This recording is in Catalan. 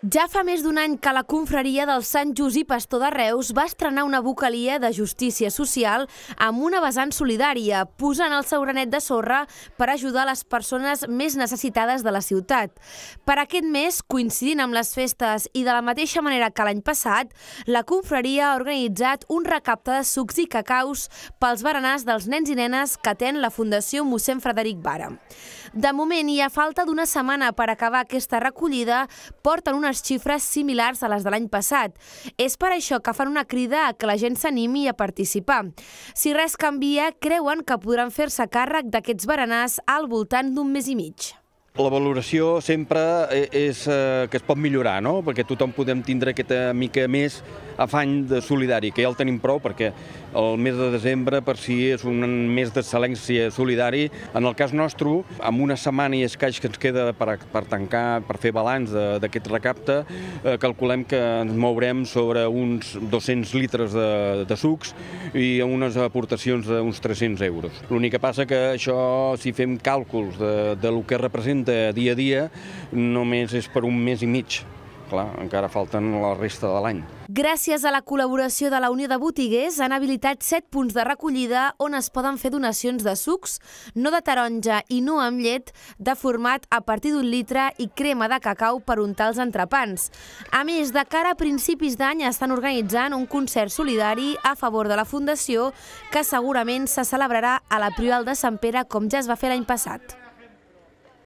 Ja fa més d'un any que la confraria del Sant Just i Pastor de Reus va estrenar una vocalia de justícia social amb una vessant solidària, posant el seu granet de sorra per ajudar les persones més necessitades de la ciutat. Per aquest mes, coincidint amb les festes i de la mateixa manera que l'any passat, la confraria ha organitzat un recapte de sucs i cacaus pels berenars dels nens i nenes que atén la Fundació Mossèn Frederic Vara. De moment, i a falta d'una setmana per acabar aquesta recollida, porten unes xifres similars a les de l'any passat. És per això que fan una crida a que la gent s'animi a participar. Si res canvia, creuen que podran fer-se càrrec d'aquests berenars al voltant d'un mes i mig. La valoració sempre és que es pot millorar, no? Perquè tothom podem tindre aquesta mica més afany de solidari, que ja el tenim prou, perquè el mes de desembre per si és un mes d'excel·lència solidari. En el cas nostre, amb una setmana i escaig que ens queda per tancar, per fer balanç d'aquest recapte, calculem que ens mourem sobre uns 200 litres de sucs i unes aportacions d'uns 300 euros. L'únic que passa que això, si fem càlculs de lo que representa dia a dia, només és per un mes i mig. Clar, encara falten la resta de l'any. Gràcies a la col·laboració de la Unió de Botiguers han habilitat 7 punts de recollida on es poden fer donacions de sucs, no de taronja i no amb llet, de format a partir d'1 litre i crema de cacau per untar els entrepans. A més, de cara a principis d'any estan organitzant un concert solidari a favor de la Fundació que segurament se celebrarà a la Prival de Sant Pere com ja es va fer l'any passat.